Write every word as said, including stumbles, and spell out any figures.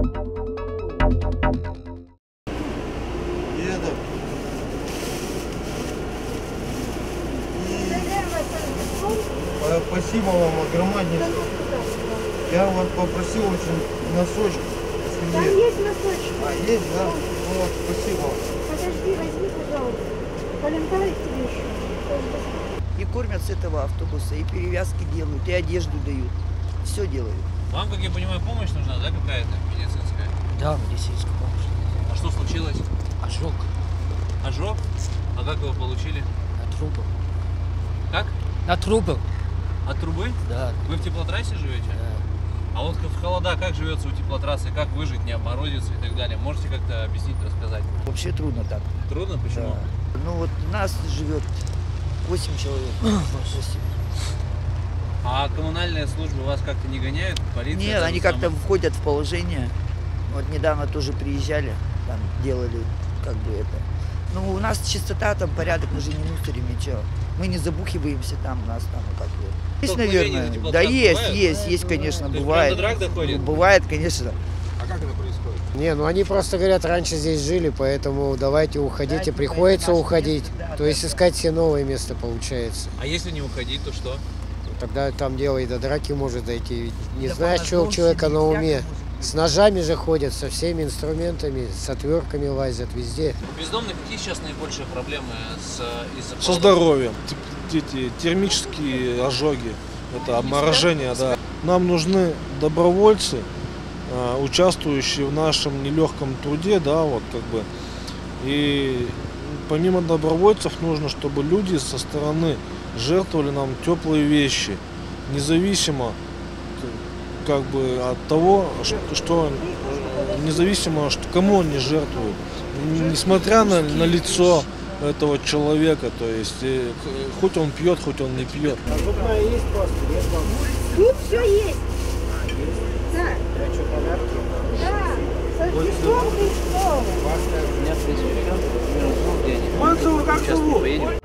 И это... И... Спасибо вам огромнейшее. Я вас попросил очень носочки. Там есть носочки. А, есть, да? Ну вот, спасибо. Подожди, возьми, пожалуйста. Валентайн тебе еще. И кормят с этого автобуса, и перевязки делают, и одежду дают. Все делают. Вам, как я понимаю, помощь нужна, да, какая-то медицинская? Да, медицинская помощь. А что случилось? Ожог Ожог? А как его получили? от трубы. Как? От трубы? От трубы? Да. Вы в теплотрассе живете? Да. А вот в холода как живется у теплотрассы, как выжить, не обморозиться и так далее? Можете как-то объяснить, рассказать? Вообще трудно так. Трудно? Почему? Да. Ну вот нас живет восемь человек. восемь. А коммунальные службы вас как-то не гоняют? Полиция? Нет, та они же как-то самая? входят в положение. Вот недавно тоже приезжали, там делали как бы это. Ну, у нас чистота, там порядок, мы же не мусорим, ничего. Мы не забухиваемся там, у нас там как бы. Есть, Столкновения наверное. на теплотрассе Да есть, бывают? есть, есть, конечно, То есть бывает. прям до драк доходит? Ну, бывает, конечно. А как это происходит? Не, ну они просто говорят, раньше здесь жили, поэтому давайте уходите, приходится уходить. То есть искать себе новое место получается. А если не уходить, то что? Тогда там дело и до драки может дойти. Не Да знаешь, по что у ножом человека сидеть, на уме. всякое может быть. С ножами же ходят, со всеми инструментами, с отвертками лазят везде. У бездомных какие сейчас наибольшие проблемы с, из-за Со холода? здоровьем. Эти термические ожоги, это обморожение, да. Нам нужны добровольцы, а, участвующие в нашем нелегком труде, да, вот как бы. И помимо добровольцев нужно, чтобы люди со стороны жертвовали нам теплые вещи, независимо как бы от того, что, что независимо, что, кому они жертвуют, несмотря на, на лицо этого человека, то есть э, хоть он пьет, хоть он не пьет. Тут все есть. Да. Да. Со дешевкой что? Меня, в принципе, все. Минут двух, где они? Мансур, как зовут? Поедем.